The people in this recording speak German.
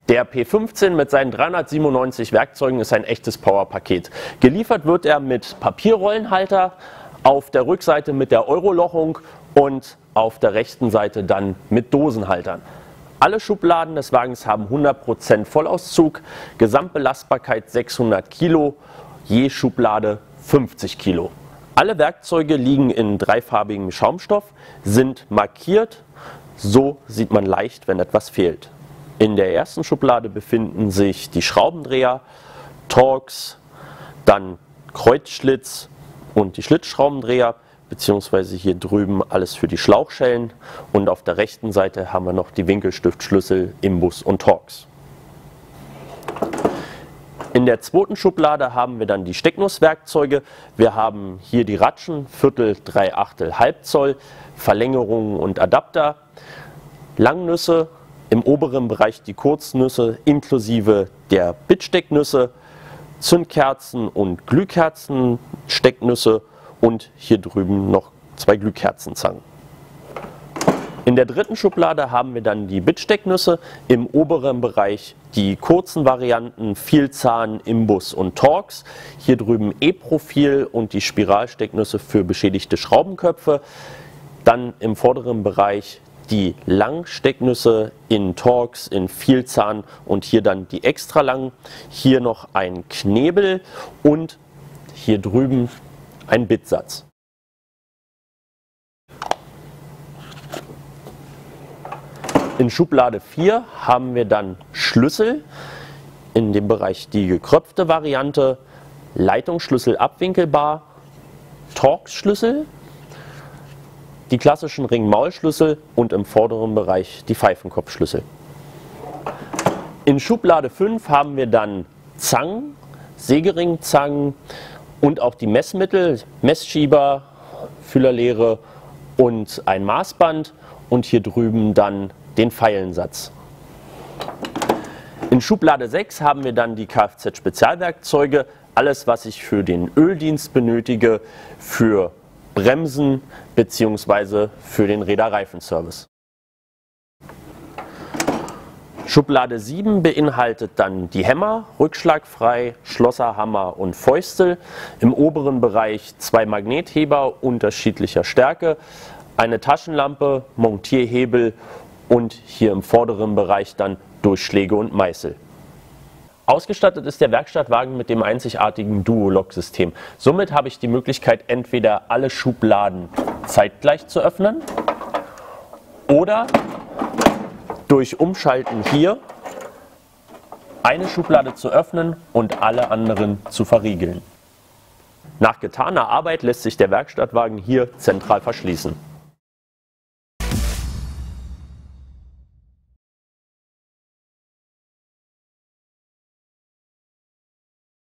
Der P15 mit seinen 397 Werkzeugen ist ein echtes Powerpaket. Geliefert wird er mit Papierrollenhalter, auf der Rückseite mit der Eurolochung und auf der rechten Seite dann mit Dosenhaltern. Alle Schubladen des Wagens haben 100% Vollauszug, Gesamtbelastbarkeit 600 Kilo, je Schublade 50 Kilo. Alle Werkzeuge liegen in dreifarbigem Schaumstoff, sind markiert, so sieht man leicht, wenn etwas fehlt. In der ersten Schublade befinden sich die Schraubendreher, Torx, dann Kreuzschlitz und die Schlitzschraubendreher, beziehungsweise hier drüben alles für die Schlauchschellen, und auf der rechten Seite haben wir noch die Winkelstiftschlüssel, Imbus und Torx. In der zweiten Schublade haben wir dann die Stecknusswerkzeuge. Wir haben hier die Ratschen, Viertel, Dreiachtel, Halbzoll, Verlängerungen und Adapter, Langnüsse, im oberen Bereich die Kurznüsse inklusive der Bitstecknüsse, Zündkerzen und Glühkerzenstecknüsse und hier drüben noch 2 Glühkerzenzangen. In der dritten Schublade haben wir dann die Bitstecknüsse, im oberen Bereich die kurzen Varianten Vielzahn, Imbus und Torx, hier drüben E-Profil und die Spiralstecknüsse für beschädigte Schraubenköpfe, dann im vorderen Bereich die Langstecknüsse in Torx, in Vielzahn und hier dann die extra langen, hier noch ein Knebel und hier drüben ein Bitsatz. In Schublade 4 haben wir dann Schlüssel, in dem Bereich die gekröpfte Variante, Leitungsschlüssel abwinkelbar, Torx-Schlüssel, die klassischen Ring-Maul-Schlüssel und im vorderen Bereich die Pfeifenkopfschlüssel. In Schublade 5 haben wir dann Zangen, Sägeringzangen und auch die Messmittel, Messschieber, Füllerlehre und ein Maßband und hier drüben dann den Feilensatz. In Schublade 6 haben wir dann die Kfz-Spezialwerkzeuge, alles was ich für den Öldienst benötige, für Bremsen bzw. für den Räderreifenservice. Schublade 7 beinhaltet dann die Hämmer, rückschlagfrei, Schlosserhammer und Fäustel. Im oberen Bereich 2 Magnetheber unterschiedlicher Stärke, eine Taschenlampe, Montierhebel und hier im vorderen Bereich dann Durchschläge und Meißel. Ausgestattet ist der Werkstattwagen mit dem einzigartigen Duo-Lock-System. Somit habe ich die Möglichkeit, entweder alle Schubladen zeitgleich zu öffnen oder durch Umschalten hier eine Schublade zu öffnen und alle anderen zu verriegeln. Nach getaner Arbeit lässt sich der Werkstattwagen hier zentral verschließen.